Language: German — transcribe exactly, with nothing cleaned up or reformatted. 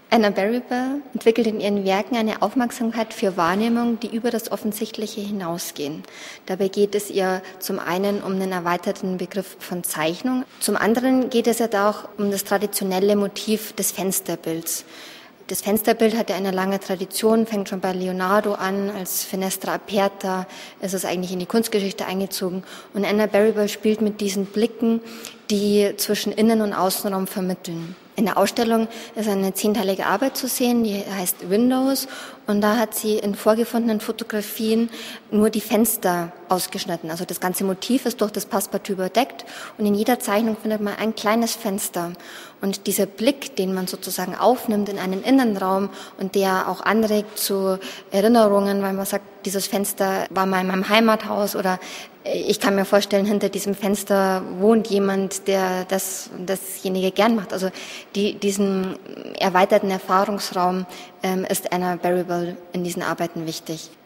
Anna Berryville entwickelt in ihren Werken eine Aufmerksamkeit für Wahrnehmungen, die über das Offensichtliche hinausgehen. Dabei geht es ihr zum einen um einen erweiterten Begriff von Zeichnung, zum anderen geht es ja auch um das traditionelle Motiv des Fensterbilds. Das Fensterbild hat ja eine lange Tradition, fängt schon bei Leonardo an, als Finestra Aperta ist es eigentlich in die Kunstgeschichte eingezogen. Und Anna Berryville spielt mit diesen Blicken, die zwischen Innen- und Außenraum vermitteln. In der Ausstellung ist eine zehnteilige Arbeit zu sehen, die heißt Windows. Und da hat sie in vorgefundenen Fotografien nur die Fenster ausgeschnitten. Also das ganze Motiv ist durch das Passepartout überdeckt und in jeder Zeichnung findet man ein kleines Fenster. Und dieser Blick, den man sozusagen aufnimmt in einen Innenraum und der auch anregt zu Erinnerungen, weil man sagt, dieses Fenster war mal in meinem Heimathaus oder ich kann mir vorstellen, hinter diesem Fenster wohnt jemand, der das, dasjenige gern macht. Also die, diesen erweiterten Erfahrungsraum ähm, ist Anna Berryville in diesen Arbeiten wichtig.